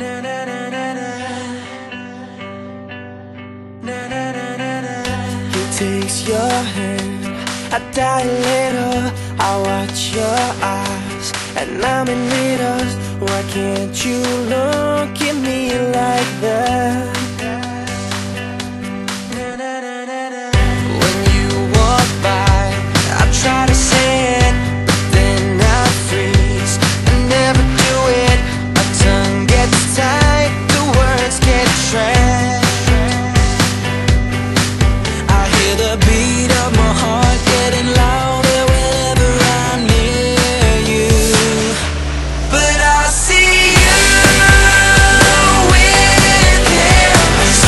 He takes your hand, I die later. I watch your eyes, and I'm in need of. Why can't you look at me like that? When you walk by, I try to say it, but then I freeze. I never do it. My tongue gets tight, the words get trapped. The beat of my heart getting louder whenever I'm near you. But I see you with him,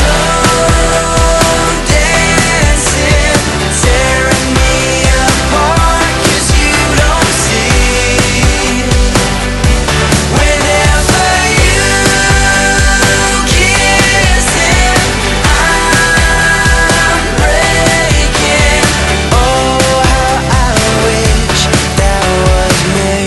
slow dancing, tearing me apart, 'cause you don't see. Whenever you kiss him, I'm breaking. Oh, how I wish that was me.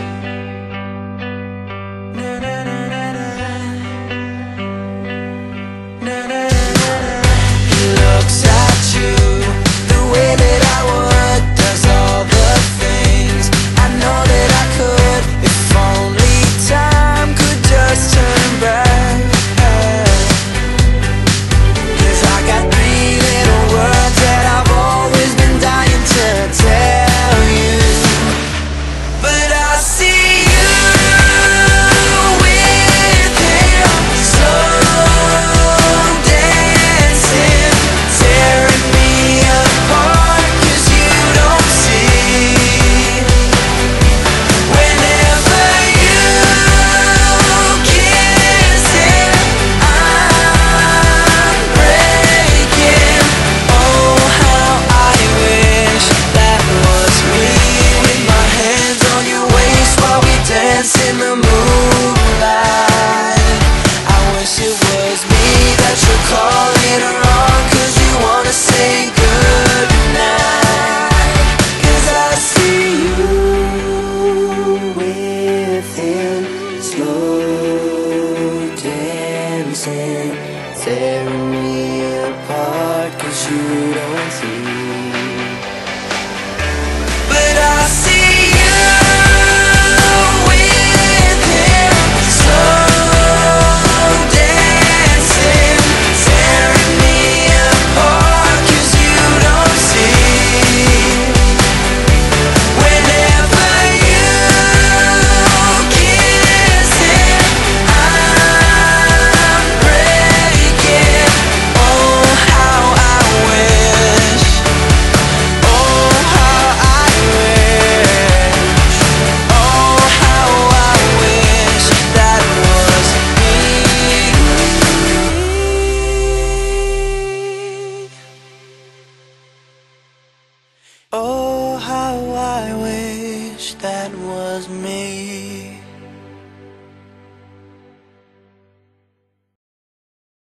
He looks at you the way that I would, does all the things I know that I could, if only time could just turn back. 'Cause I got 3 little words that I've always been dying to tell you. But I see you with him, slow dancing, tearing me apart, 'cause you don't see. Whenever you kiss him, I'm breaking. Oh, how I wish that was me, with my hands on your waist while we dance in the moonlight. I wish it was me that you're calling on, 'cause you wanna say goodnight. 'Cause I see you with him, slow dancing, tearing me apart, 'cause you don't see. But I see you with him, slow dancing, tearing me apart, 'cause you don't see. Whenever you kiss him, I'm breaking. Oh, how I wish. Oh, how I wish. Oh, how I wish that was me. Oh, how I wish that was me.